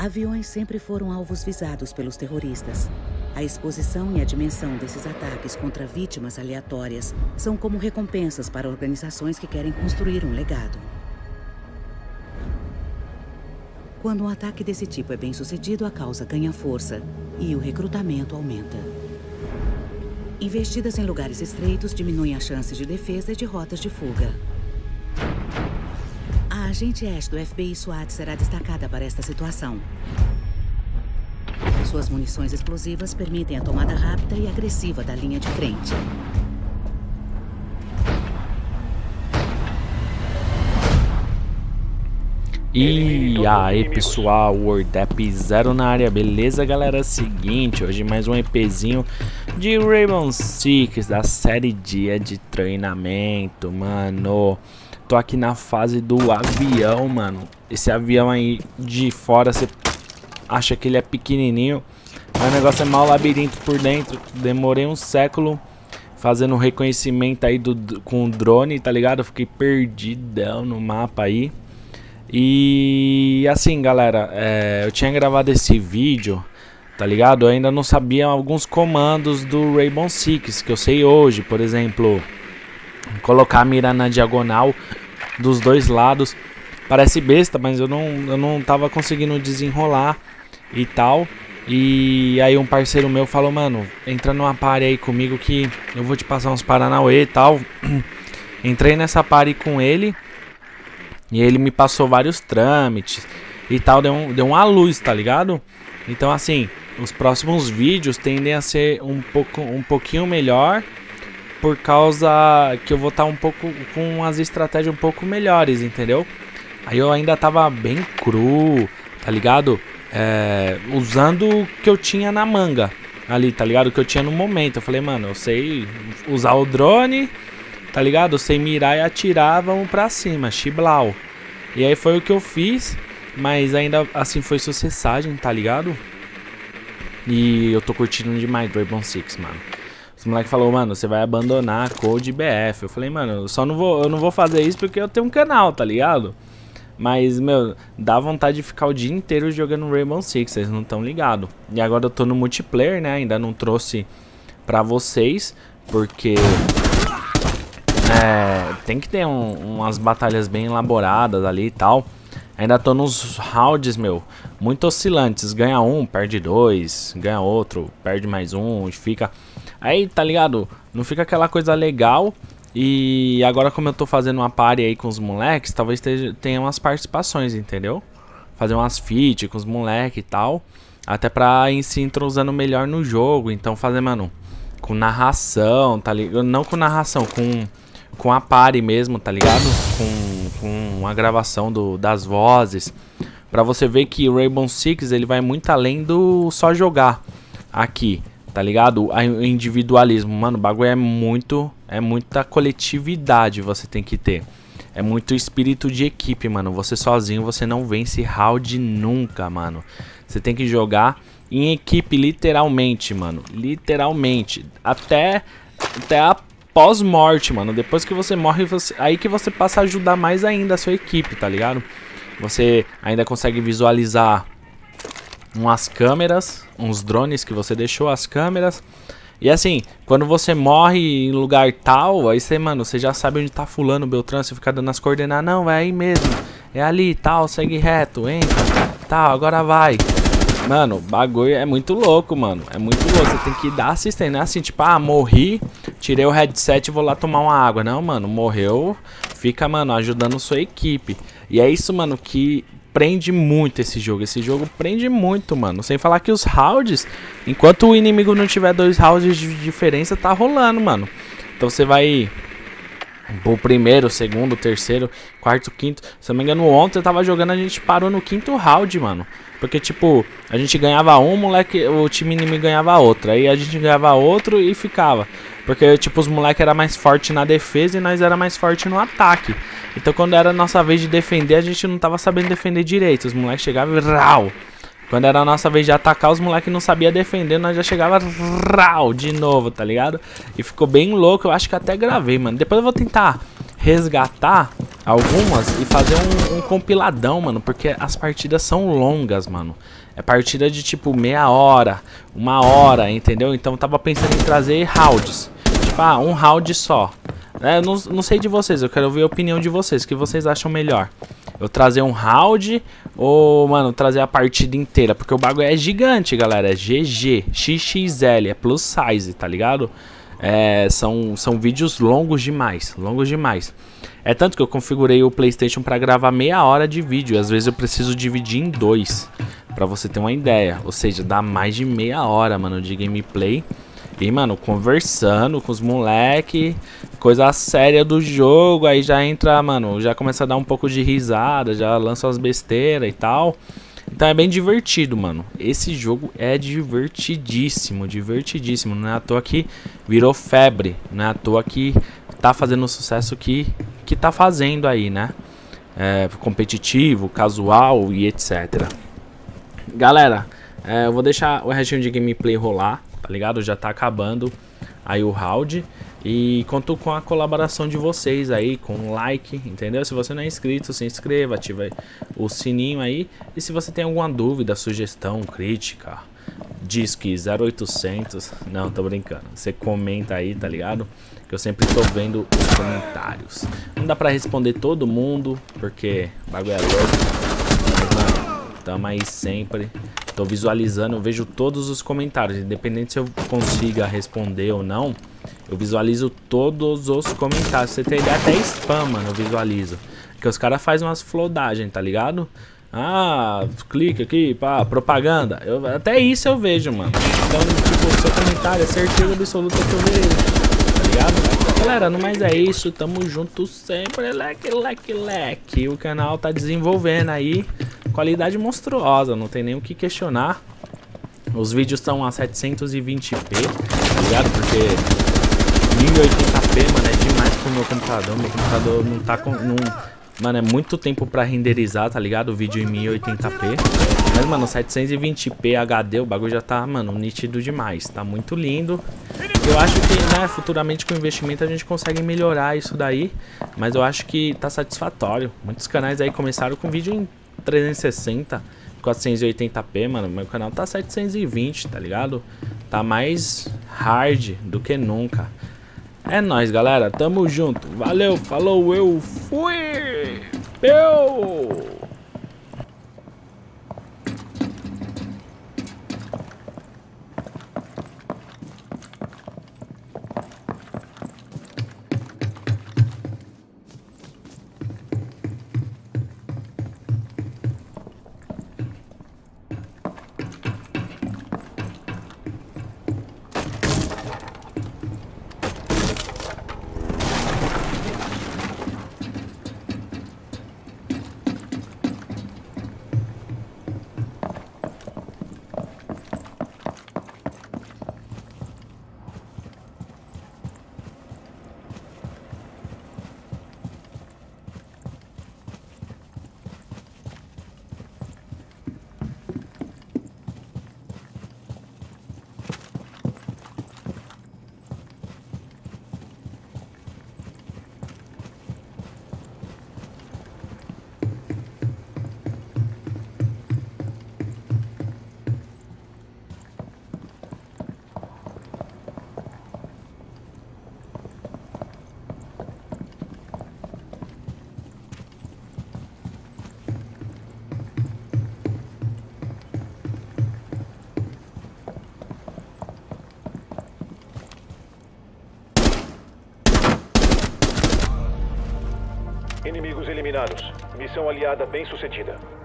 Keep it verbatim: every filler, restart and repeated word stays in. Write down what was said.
Aviões sempre foram alvos visados pelos terroristas. A exposição e a dimensão desses ataques contra vítimas aleatórias são como recompensas para organizações que querem construir um legado. Quando um ataque desse tipo é bem sucedido, a causa ganha força e o recrutamento aumenta. Investidas em lugares estreitos diminuem as chances de defesa e de rotas de fuga. A agente Ash do F B I SWAT será destacada para esta situação. Suas munições explosivas permitem a tomada rápida e agressiva da linha de frente. E aí pessoal, WorldEp Zero na área, beleza galera? Seguinte, hoje mais um EPzinho de Rainbow Six da série Dia de Treinamento, mano. Tô aqui na fase do avião, mano. Esse avião aí de fora, você acha que ele é pequenininho, mas o negócio é mal labirinto por dentro. Demorei um século fazendo um reconhecimento aí do, com o drone, tá ligado? Eu fiquei perdidão no mapa aí. E assim galera, é, eu tinha gravado esse vídeo, tá ligado? Eu ainda não sabia alguns comandos do Rainbow Six que eu sei hoje. Por exemplo, colocar a mira na diagonal dos dois lados. Parece besta, mas eu não, eu não tava conseguindo desenrolar e tal. E aí um parceiro meu falou, mano, entra numa party aí comigo que eu vou te passar uns paranauê e tal. Entrei nessa party com ele e ele me passou vários trâmites e tal, deu, um, deu uma luz, tá ligado? Então assim, os próximos vídeos tendem a ser um, pouco, um pouquinho melhor, por causa que eu vou estar um pouco com as estratégias um pouco melhores, entendeu? Aí eu ainda tava bem cru, tá ligado? É, usando o que eu tinha na manga ali, tá ligado? O que eu tinha no momento. Eu falei, mano, eu sei usar o drone, tá ligado? Eu sei mirar e atirar, vamos pra cima, chiblau. E aí foi o que eu fiz, mas ainda assim foi sucessagem, tá ligado? E eu tô curtindo demais Rainbow Six, mano. Os moleque falou, mano, você vai abandonar a Code B F. Eu falei, mano, eu só não vou, eu não vou fazer isso porque eu tenho um canal, tá ligado? Mas, meu, dá vontade de ficar o dia inteiro jogando Rainbow Six, vocês não estão ligados. E agora eu tô no multiplayer, né? Ainda não trouxe pra vocês, porque é, tem que ter um, umas batalhas bem elaboradas ali e tal. Ainda tô nos rounds, meu, muito oscilantes. Ganha um, perde dois, ganha outro, perde mais um, fica... Aí, tá ligado? Não fica aquela coisa legal. E agora como eu tô fazendo uma party aí com os moleques, talvez tenha umas participações, entendeu? Fazer umas feat com os moleques e tal. Até pra ir se entrosando melhor no jogo. Então fazer, mano, com narração, tá ligado? Não com narração, com, com a party mesmo, tá ligado? Com, com a gravação do, das vozes. Pra você ver que o Rainbow Six, ele vai muito além do só jogar aqui, tá ligado? O individualismo, mano, o bagulho é muito, é muita coletividade você tem que ter. É muito espírito de equipe, mano. Você sozinho, você não vence round nunca, mano. Você tem que jogar em equipe, literalmente, mano. Literalmente. Até, até a pós-morte, mano. Depois que você morre, você, aí que você passa a ajudar mais ainda a sua equipe, tá ligado? Você ainda consegue visualizar umas câmeras, uns drones que você deixou, as câmeras. E assim, quando você morre em lugar tal, aí você, mano, você já sabe onde tá fulano, Beltrano, você fica dando as coordenadas. Não, é aí mesmo, é ali, tal, segue reto, entra, tal, agora vai. Mano, o bagulho é muito louco, mano, é muito louco, você tem que dar assistência, não é assim, tipo, ah, morri, tirei o headset e vou lá tomar uma água. Não, mano, morreu, fica, mano, ajudando sua equipe. E é isso, mano, que prende muito esse jogo. Esse jogo prende muito, mano. Sem falar que os rounds, enquanto o inimigo não tiver dois rounds de diferença, tá rolando, mano. Então você vai pro primeiro, segundo, terceiro, quarto, quinto. Se eu não me engano, ontem eu tava jogando, a gente parou no quinto round, mano. Porque, tipo, a gente ganhava um, moleque, o time inimigo ganhava outro. Aí a gente ganhava outro e ficava. Porque, tipo, os moleques eram mais fortes na defesa e nós era mais forte no ataque. Então, quando era a nossa vez de defender, a gente não tava sabendo defender direito. Os moleques chegavam e rau. Quando era a nossa vez de atacar, os moleques não sabiam defender, nós já chegava rau de novo, tá ligado? E ficou bem louco, eu acho que até gravei, mano. Depois eu vou tentar resgatar algumas e fazer um, um compiladão, mano, porque as partidas são longas, mano. É partida de tipo meia hora, uma hora, entendeu? Então eu tava pensando em trazer rounds. Tipo, ah, um round só. É, não, não sei de vocês, eu quero ver a opinião de vocês. O que vocês acham melhor? Eu trazer um round ou, mano, trazer a partida inteira? Porque o bagulho é gigante, galera. É G G, X X L, é plus size, tá ligado? É, são, são vídeos longos demais, longos demais. É tanto que eu configurei o PlayStation pra gravar meia hora de vídeo. Às vezes eu preciso dividir em dois, pra você ter uma ideia. Ou seja, dá mais de meia hora, mano, de gameplay. E, mano, conversando com os moleque, coisa séria do jogo, aí já entra, mano, já começa a dar um pouco de risada, já lança as besteiras e tal. Então é bem divertido, mano. Esse jogo é divertidíssimo, divertidíssimo. Não é à toa que virou febre, não é à toa que tá fazendo o sucesso que, que tá fazendo aí, né? É, competitivo, casual e etcétera. Galera, é, eu vou deixar o restinho de gameplay rolar, tá ligado? Já tá acabando aí o round. E conto com a colaboração de vocês aí, com um like, entendeu? Se você não é inscrito, se inscreva, ativa o sininho aí. E se você tem alguma dúvida, sugestão, crítica, disque zero oitocentos. Não, tô brincando. Você comenta aí, tá ligado? Que eu sempre tô vendo os comentários. Não dá pra responder todo mundo, porque o bagulho é louco. Mas, mano, tamo aí sempre. Tô visualizando, eu vejo todos os comentários. Independente se eu consiga responder ou não, eu visualizo todos os comentários. Você tem ideia, até spam, mano, eu visualizo. Porque os caras fazem umas flodagens, tá ligado? Ah, clica aqui, pá, propaganda. Eu, até isso eu vejo, mano. Então, tipo, o seu comentário é certeza absoluta que eu vejo, tá ligado? Galera, no mais é isso. Tamo junto sempre. Leque, leque, leque. O canal tá desenvolvendo aí. Qualidade monstruosa, não tem nem o que questionar. Os vídeos estão a setecentos e vinte p, tá ligado? Porque mil e oitenta p, mano, é demais pro meu computador. Meu computador não tá com... Não, mano, é muito tempo pra renderizar, tá ligado? O vídeo em mil e oitenta p. Mas, mano, setecentos e vinte p H D, o bagulho já tá, mano, nítido demais. Tá muito lindo. Eu acho que, né, futuramente com o investimento a gente consegue melhorar isso daí. Mas eu acho que tá satisfatório. Muitos canais aí começaram com vídeo em trezentos e sessenta, quatrocentos e oitenta p, mano. Meu canal tá setecentos e vinte, tá ligado? Tá mais hard do que nunca. É nóis, galera. Tamo junto. Valeu, falou, eu fui! Eu! Inimigos eliminados. Missão aliada bem sucedida.